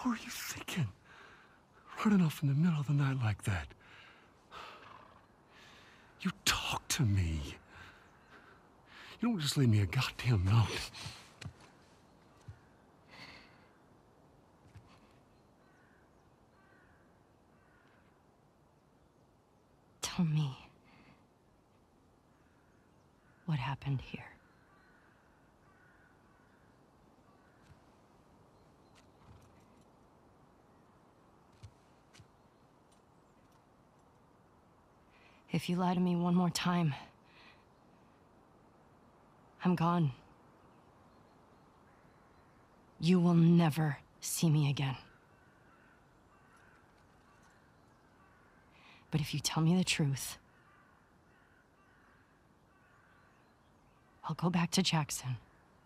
were you thinking? Running off in the middle of the night like that. You talk to me. You don't just leave me a goddamn note. Tell me what happened here. If you lie to me one more time, I'm gone. You will never see me again. But if you tell me the truth, I'll go back to Jackson.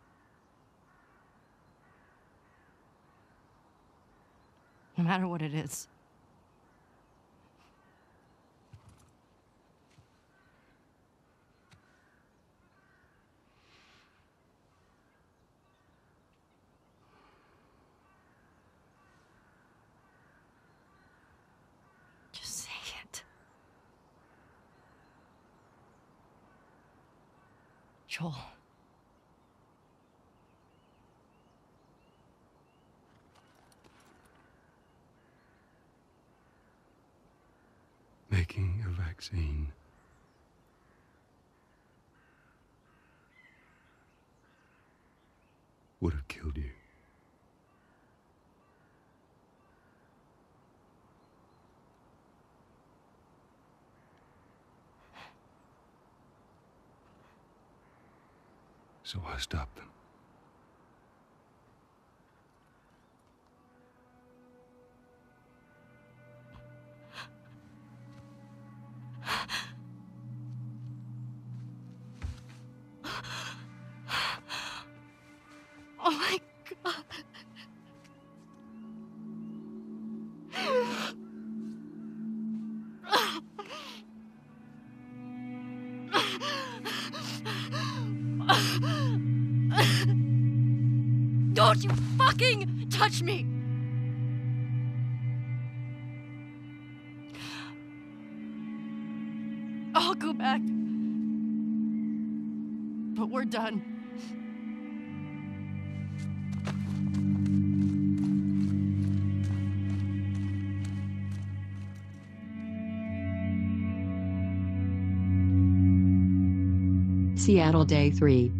No matter what it is. Just say it. Joel. Making a vaccine would have killed you. So I stopped them. Oh my God. Don't you fucking touch me! I'll go back. But we're done. Seattle Day 3.